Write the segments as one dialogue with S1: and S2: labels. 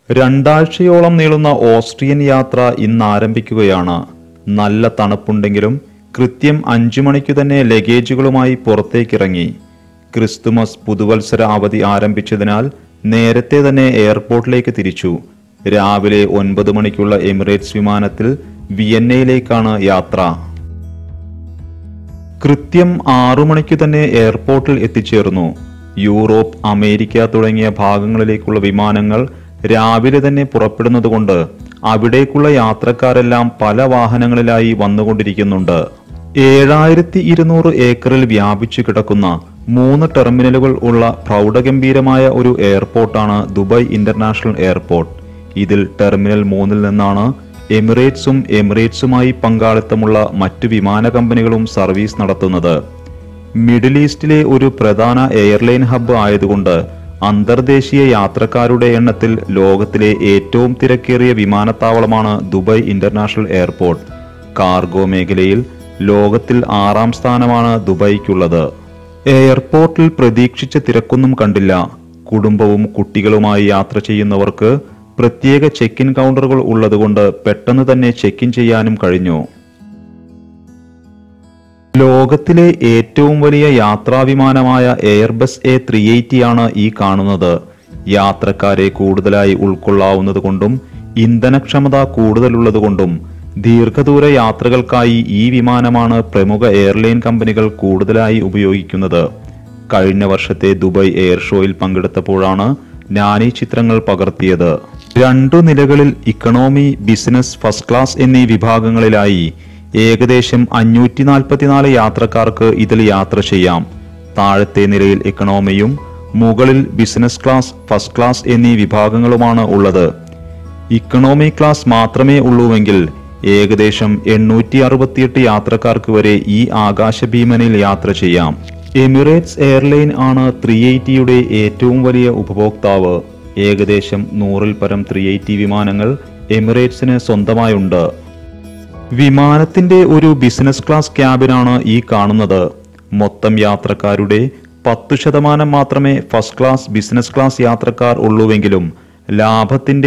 S1: രണ്ടാഴ്ചയോളം നീളുന്ന ഓസ്ട്രിയൻ യാത്ര ഇന്ന് ആരംഭിക്കുകയാണ്. നല്ല തണുപ്പുണ്ടെങ്കിലും കൃത്യം 5 മണിക്കു തന്നെ ലഗേജുകളുമായി പുറത്തേക്കിറങ്ങി. ക്രിസ്തുമസ് പുതുവത്സര അവധി ആരംഭിച്ചതിനാൽ നേരത്തെ തന്നെ എയർപോർട്ടിലേക്ക് തിരിച്ചു. രാവിലെ 9 മണിക്കുള്ള എമിറേറ്റ്സ് വിമാനത്തിൽ വിയന്നയിലേക്കാണ് യാത്ര. കൃത്യം 6 മണിക്കു തന്നെ എയർപോർട്ടിൽ എത്തിച്ചേർന്നു. യൂറോപ്പ്, അമേരിക്ക തുടങ്ങിയ ഭാഗങ്ങളിലേക്കുള്ള വിമാനങ്ങൾ രാവിലെ തന്നെ പുറപ്പെടുന്നതുകൊണ്ട് അവിടേക്കുള്ള യാത്രക്കാരെല്ലാം പല വാഹനങ്ങളിലായി വന്നുകൊണ്ടിരിക്കുന്നുണ്ട്. 7200 ഏക്കറിൽ വ്യാപിച്ചു കിടക്കുന്ന 3 ടെർമിനലുകൾ ഉള്ള പ്രൗഢഗംഭീരമായ ഒരു എയർപോർട്ടാണ് ദുബായ് ഇന്റർനാഷണൽ എയർപോർട്ട്. ഇതിൽ ടെർമിനൽ 3-ൽ നിന്നാണ് എമിറേറ്റ്സും എമിറേറ്റ്സുമായി പങ്കാളിത്തമുള്ള മറ്റു വിമാന കമ്പനികളും സർവീസ് നടത്തുന്നത്. മിഡിൽ ഈസ്റ്റിലെ ഒരു പ്രധാന എയർലൈൻ ഹബ്ബ് ആയതുകൊണ്ട് അന്തർദേശീയ യാത്രക്കാരുടെ എണ്ണത്തിൽ ലോകത്തിലെ ഏറ്റവും തിരക്കേറിയ വിമാനത്താവളമാണ് ദുബായ് ഇന്റർനാഷണൽ എയർപോർട്ട്. കാർഗോ മേഖലയിൽ ലോകത്തിൽ 6-ാം സ്ഥാനമാണ് ദുബായ്ക്കുള്ളത്. എയർപോർട്ടിൽ പ്രതീക്ഷിച്ച തിരക്കൊന്നും കണ്ടില്ല. കുടുംബവും കുട്ടികളുമായി യാത്ര ചെയ്യുന്നവർക്ക് പ്രത്യേക ചെക്ക് ഇൻ കൗണ്ടറുകൾ ഉള്ളതുകൊണ്ട് പെട്ടെന്ന് തന്നെ ചെക്ക് ഇൻ ചെയ്യാനും കഴിഞ്ഞു. ലോകത്തിലെ ഏറ്റവും വലിയ യാത്രാവിമാനമായ എയർബസ് A380 ആണ് ഈ കാണുന്നത്. യാത്രക്കാരെ കൂടുതലായി ഉൾക്കൊള്ളാവുന്നതുകൊണ്ടും ഇന്ധനക്ഷമത കൂടുതലുള്ളതുകൊണ്ടും ദീർഘദൂര യാത്രകൾക്കായി ഈ വിമാനമാണ് പ്രമുഖ എയർലൈൻ കമ്പനികൾ കൂടുതലായി ഉപയോഗിക്കുന്നത്. കഴിഞ്ഞ വർഷത്തെ ദുബായ് എയർ ഷോയിൽ പങ്കെടുത്തപ്പോഴാണ് ഞാൻ ഈ ചിത്രങ്ങൾ പകർത്തിയത്. 2 നിലകളിൽ ഇക്കണോമി, ബിസിനസ്, ഫസ്റ്റ് ക്ലാസ് എന്നീ വിഭാഗങ്ങളിലായി ഏകദേശം 544 യാത്രക്കാർക്ക് ഇതിൽ യാത്ര ചെയ്യാം. താഴത്തെ നിലയിൽ ഇക്കണോമിയും മുകളിൽ ബിസിനസ് ക്ലാസ്, ഫസ്റ്റ് ക്ലാസ് എന്നീ വിഭാഗങ്ങളുമാണ് ഉള്ളത്. ഇക്കണോമി ക്ലാസ് മാത്രമേ ഉള്ളൂവെങ്കിൽ ഏകദേശം 868 യാത്രക്കാർക്ക് വരെ ഈ ആകാശഭീമനിൽ യാത്ര ചെയ്യാം. എമിറേറ്റ്സ് എയർലൈൻ ആണ് 380യുടെ ഏറ്റവും വലിയ ഉപഭോക്താവ്. ഏകദേശം 100-ൽ പരം 380 വിമാനങ്ങൾ എമിറേറ്റ്സിന് സ്വന്തമായുണ്ട്. വിമാനത്തിന്റെ ഒരു ബിസിനസ് ക്ലാസ് ക്യാബിനാണ് ഈ കാണുന്നത്. മൊത്തം യാത്രക്കാരുടെ 10% മാത്രമേ ഫസ്റ്റ് ക്ലാസ്, ബിസിനസ് ക്ലാസ് യാത്രക്കാർ ഉള്ളൂവെങ്കിലും ലാഭത്തിന്റെ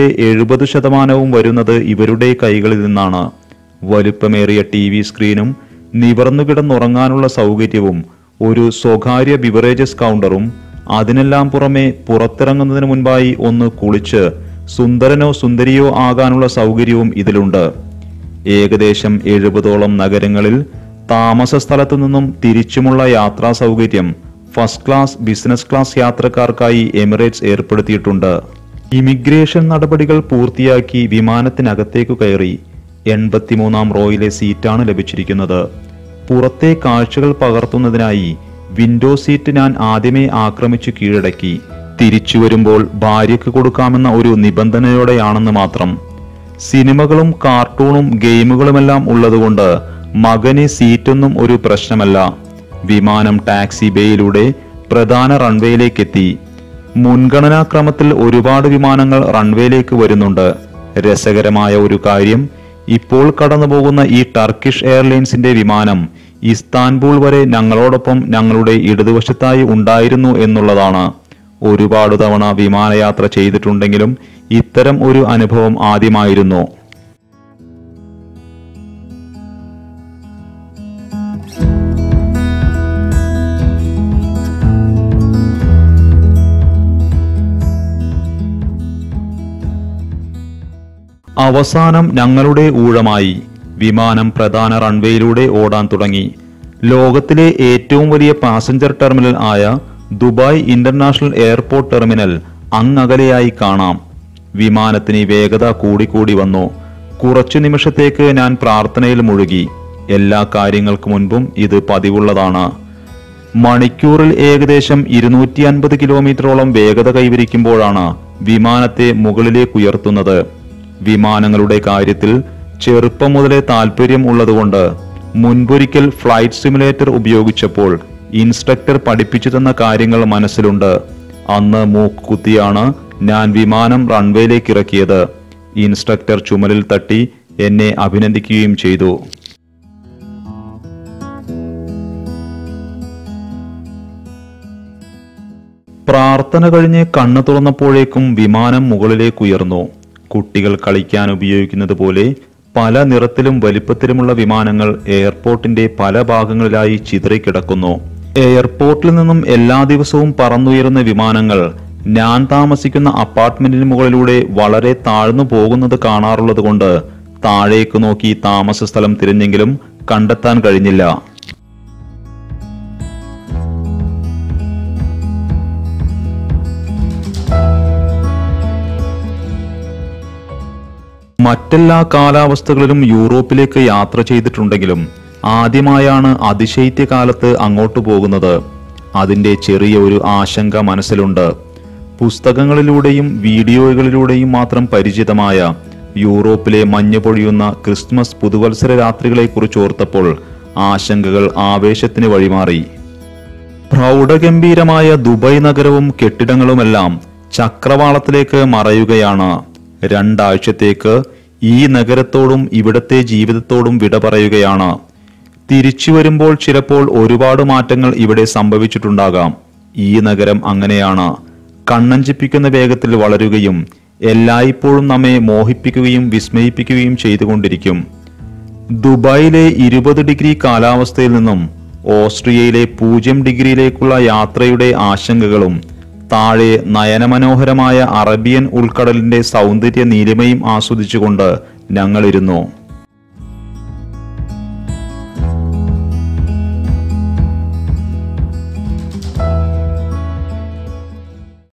S1: 70% വരുന്നത് ഇവരുടെ കൈകളിൽ നിന്നാണ്. വലുപ്പമേറിയ TV സ്ക്രീനും നിവർന്നു കിടന്നുറങ്ങാനുള്ള സൗകര്യവും ഒരു സ്വകാര്യ ബിവറേജസ് കൗണ്ടറും അതിനെല്ലാം പുറമെ പുറത്തിറങ്ങുന്നതിന് മുൻപായി ഒന്ന് കുളിച്ച് സുന്ദരനോ സുന്ദരിയോ ആകാനുള്ള സൗകര്യവും ഇതിലുണ്ട്. ഏകദേശം 70ഓളം നഗരങ്ങളിൽ താമസ സ്ഥലത്തു നിന്നും തിരിച്ചുമുള്ള യാത്രാ സൗകര്യം ഫസ്റ്റ് ക്ലാസ്, ബിസിനസ് ക്ലാസ് യാത്രക്കാർക്കായി എമിറേറ്റ്സ് ഏർപ്പെടുത്തിയിട്ടുണ്ട്. ഇമിഗ്രേഷൻ നടപടികൾ പൂർത്തിയാക്കി വിമാനത്തിനകത്തേക്കു കയറി. 83-ാം റോയിലെ സീറ്റാണ് ലഭിച്ചിരിക്കുന്നത്. പുറത്തെ കാഴ്ചകൾ പകർത്തുന്നതിനായി വിൻഡോ സീറ്റ് ഞാൻ ആദ്യമേ ആക്രമിച്ചു കീഴടക്കി. തിരിച്ചു വരുമ്പോൾ ഭാര്യയ്ക്ക് കൊടുക്കാമെന്ന ഒരു നിബന്ധനയോടെയാണെന്ന് മാത്രം. സിനിമകളും കാർട്ടൂണും ഗെയിമുകളുമെല്ലാം ഉള്ളതുകൊണ്ട് മകന് സീറ്റൊന്നും ഒരു പ്രശ്നമല്ല. വിമാനം ടാക്സി ബേയിലൂടെ പ്രധാന റൺവേയിലേക്കെത്തി. മുൻഗണനാക്രമത്തിൽ ഒരുപാട് വിമാനങ്ങൾ റൺവേയിലേക്ക് വരുന്നുണ്ട്. രസകരമായ ഒരു കാര്യം, ഇപ്പോൾ കടന്നുപോകുന്ന ഈ ടർക്കിഷ് എയർലൈൻസിന്റെ വിമാനം ഇസ്താൻബുൾ വരെ ഞങ്ങളോടൊപ്പം ഞങ്ങളുടെ ഇടതുവശത്തായി ഉണ്ടായിരുന്നു എന്നുള്ളതാണ്. ഒരുപാട് തവണ വിമാനയാത്ര ചെയ്തിട്ടുണ്ടെങ്കിലും ഇത്തരം ഒരു അനുഭവം ആദ്യമായിരുന്നു. അവസാനം ഞങ്ങളുടെ ഊഴമായി. വിമാനം പ്രധാന റൺവേയിലൂടെ ഓടാൻ തുടങ്ങി. ലോകത്തിലെ ഏറ്റവും വലിയ പാസഞ്ചർ ടെർമിനൽ ആയ ദുബായ് ഇന്റർനാഷണൽ എയർപോർട്ട് ടെർമിനൽ അങ്ങകലെയായി കാണാം. വിമാനത്തിന് വേഗത കൂടിക്കൂടി വന്നു. കുറച്ചു നിമിഷത്തേക്ക് ഞാൻ പ്രാർത്ഥനയിൽ മുഴുകി. എല്ലാ കാര്യങ്ങൾക്ക് മുൻപും ഇത് പതിവുള്ളതാണ്. മണിക്കൂറിൽ ഏകദേശം 250 കിലോമീറ്ററോളം വേഗത കൈവരിക്കുമ്പോഴാണ് വിമാനത്തെ മുകളിലേക്ക് ഉയർത്തുന്നത്. വിമാനങ്ങളുടെ കാര്യത്തിൽ ചെറുപ്പം മുതലേ താല്പര്യം ഉള്ളതുകൊണ്ട് മുൻപൊരിക്കൽ ഫ്ലൈറ്റ് സിമുലേറ്റർ ഉപയോഗിച്ചപ്പോൾ ഇൻസ്ട്രക്ടർ പഠിപ്പിച്ചു തന്ന കാര്യങ്ങൾ മനസ്സിലുണ്ട്. അന്ന് മൂക്കുകുത്തിയാണ് ഞാൻ വിമാനം റൺവേയിലേക്ക് ഇറക്കിയത്. ഇൻസ്ട്രക്ടർ ചുമലിൽ തട്ടി എന്നെ അഭിനന്ദിക്കുകയും ചെയ്തു. പ്രാർത്ഥന കഴിഞ്ഞ് കണ്ണു തുറന്നപ്പോഴേക്കും വിമാനം മുകളിലേക്കുയർന്നു. കുട്ടികൾ കളിക്കാൻ ഉപയോഗിക്കുന്നത് പോലെ പല നിറത്തിലും വലിപ്പത്തിലുമുള്ള വിമാനങ്ങൾ എയർപോർട്ടിന്റെ പല ഭാഗങ്ങളിലായി ചിതറിക്കിടക്കുന്നു. എയർപോർട്ടിൽ നിന്നും എല്ലാ ദിവസവും പറന്നുയരുന്ന വിമാനങ്ങൾ ഞാൻ താമസിക്കുന്ന അപ്പാർട്ട്മെന്റിന് മുകളിലൂടെ വളരെ താഴ്ന്നു പോകുന്നത് കാണാറുള്ളത് കൊണ്ട് താഴേക്ക് നോക്കി താമസ സ്ഥലം തിരഞ്ഞെങ്കിലും കണ്ടെത്താൻ കഴിഞ്ഞില്ല. മറ്റെല്ലാ കാലാവസ്ഥകളിലും യൂറോപ്പിലേക്ക് യാത്ര ചെയ്തിട്ടുണ്ടെങ്കിലും ആദ്യമായാണ് അതിശൈത്യകാലത്ത് അങ്ങോട്ട് പോകുന്നത്. അതിന്റെ ചെറിയ ഒരു ആശങ്ക മനസ്സിലുണ്ട്. പുസ്തകങ്ങളിലൂടെയും വീഡിയോകളിലൂടെയും മാത്രം പരിചിതമായ യൂറോപ്പിലെ മഞ്ഞ് പൊഴിയുന്ന ക്രിസ്മസ് പുതുവത്സര രാത്രികളെക്കുറിച്ച് ഓർത്തപ്പോൾ ആശങ്കകൾ ആവേശത്തിന് വഴിമാറി. പ്രൗഢഗംഭീരമായ ദുബായ് നഗരവും കെട്ടിടങ്ങളുമെല്ലാം ചക്രവാളത്തിലേക്ക് മറയുകയാണ്. 2 ആഴ്ചത്തേക്ക് ഈ നഗരത്തോടും ഇവിടത്തെ ജീവിതത്തോടും വിട പറയുകയാണ്. തിരിച്ചു വരുമ്പോൾ ചിലപ്പോൾ ഒരുപാട് മാറ്റങ്ങൾ ഇവിടെ സംഭവിച്ചിട്ടുണ്ടാകാം. ഈ നഗരം അങ്ങനെയാണ്. കണ്ണഞ്ചിപ്പിക്കുന്ന വേഗത്തിൽ വളരുകയും എല്ലായ്പ്പോഴും നമ്മെ മോഹിപ്പിക്കുകയും വിസ്മയിപ്പിക്കുകയും ചെയ്തുകൊണ്ടിരിക്കും. ദുബായിലെ 20 ഡിഗ്രി കാലാവസ്ഥയിൽ നിന്നും ഓസ്ട്രിയയിലെ 0 ഡിഗ്രിയിലേക്കുള്ള യാത്രയുടെ ആശങ്കകളും താഴെ നയനമനോഹരമായ അറബിയൻ ഉൾക്കടലിന്റെ സൗന്ദര്യ നീലിമയും ആസ്വദിച്ചുകൊണ്ട് ഞങ്ങളിരുന്നു.